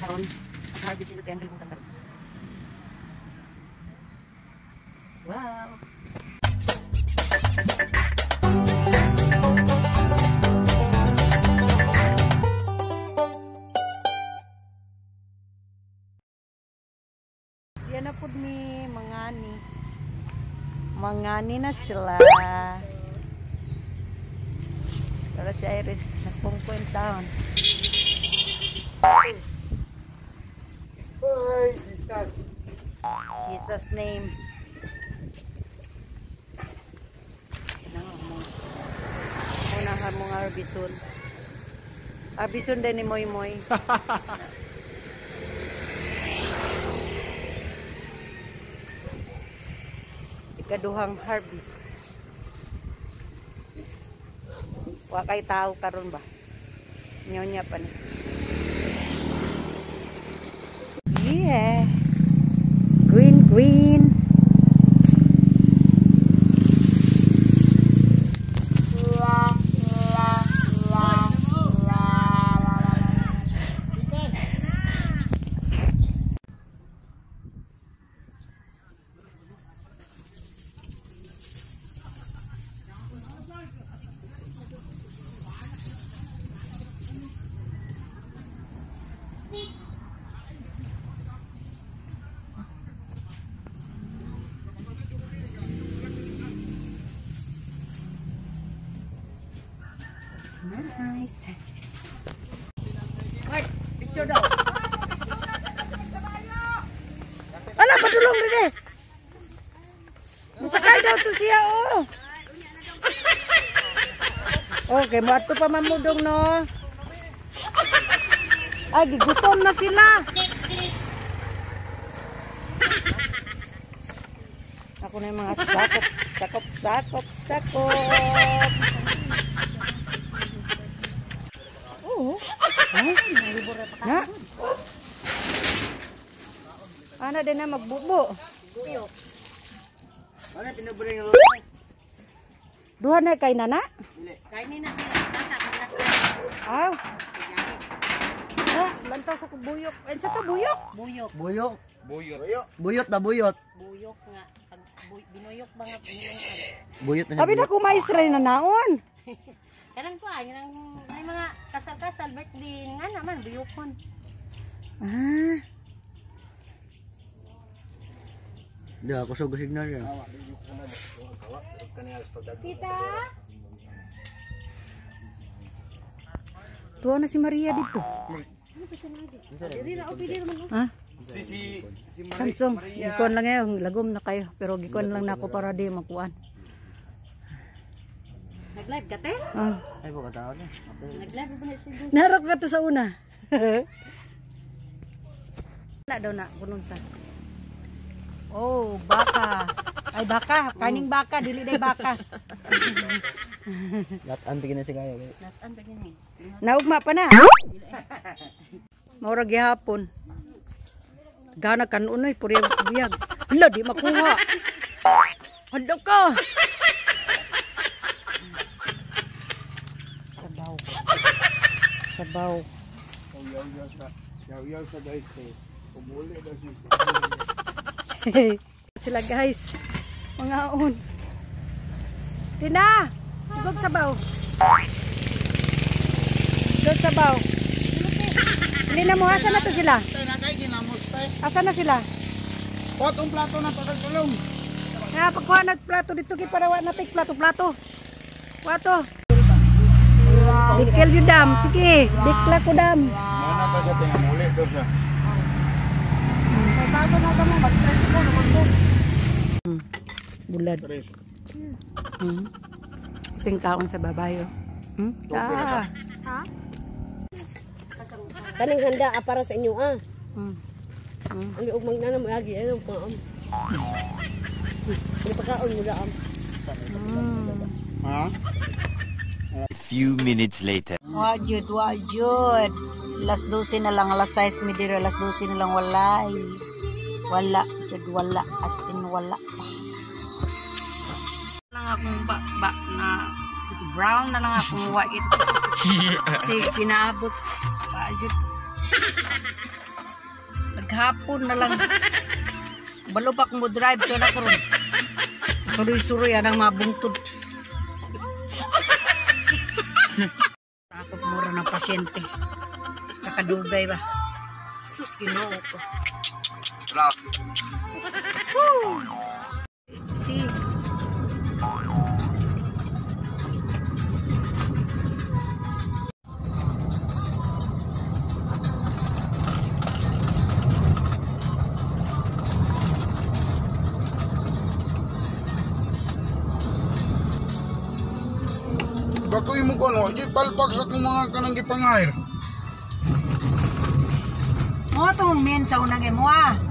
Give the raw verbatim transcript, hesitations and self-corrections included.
karon. Harvest ito kaya ang ributan karon. Wow. Yan na po ni mangani. Mangani na sila. Para si Iris nagpungpoint down. Ay, Jesus. Jesus name. Unahan mong arbison. Arbison din ni Moy Moy. Ikaduhang harvest. Wa kay tao karon ba? Nyonya pa ni. Yeah. Green green. Nice. Ay, picture daw. Ala, padulong rin eh. Musakay daw to siya, oh. Okay, mato pa mamudong, no. Ay, gigutom na sila. Ako na yung mga sakop, sakop, sakop, sakop. Oo. Ay, na. Ano din na magbubo. Buyo. Ano pinabuli ng lolo? Duha na kay nana? Kay ni na tata Ah. Ah, lantaw sa buyok. Ay, sa to buyok? buyok. Buyok. Buyot. Buyot na buyot. Buyok nga pag buy, binuyok ba nga binuyok. Buyot na Sabi na ko maestra na naon. Kanang ko ay nang may mga kasal-kasal birthday nga naman buyokon. Ah. Di ako sa signal yan. Tita, Tuwa na si Maria dito. ano ba siya na dito? Dili ra o pili man. Ha? Si si si Mari, Samsung, Maria. gikuan lang ngayon, lagom na kayo. Pero gikuan lang na ako para di makuan. Nag-live ka te? Ah. Ay, baka tao na. Nag-live ba na siya? Narap ka to sa una. Wala daw na, kunong sa. Oh, baka. Ay, baka. Kaning baka, dili day baka. Lahat bigyan na si Kaya. Natan ba gini? Naugma pa na. Maura gihapon. Gana kanunoy, puriyag biyag. Hala, di makuha. Handa ka. Sabaw. Sabaw. Yaw-yaw sa yaw-yaw sa guys eh. Umuli daw si. Sila guys. Mga on. Tina! Igog sabaw. Igog sabaw. Hindi na mo, asa na to sila? Tay na kay ginamos tay. Asa na sila? Pot ang plato na pagkulong. Kaya pagkuha ng plato dito kay para wa natik plato-plato. Plato. Dikil yun dam. Sige, dikla ko dam. Mana ta sa tinga muli daw siya. Bago na ka mo mag-press ko naman ko. Bulad. Tres. Hmm. Ting kaon sa babayo. Hmm? Ah. Ha? Kaning handa ah, para sa inyo ah. Hmm. Hmm. Ang liog magnana mo agi ano pa am. Ang pagkaon mo daam. Hmm. Ha? A few minutes later. Wajud, wajud. Alas dose na lang, alas sais mi diri, alas dose na lang walay. Wala, jud wala, as in wala pa. Lang akong ba, ba na brown na lang akong white. Sige, pinaabot. Wajud. hapon na lang. Balo pa kung mo drive ka na karon. Suroy-suroy anang mabungtod. Takot mura ng pasyente. Kakadugay ba? Sus, ginoo ko. Si. Bakoy mo ko no, di palpak sa kong mga kanang gipangayr. Mo tong men sa unang imo ah.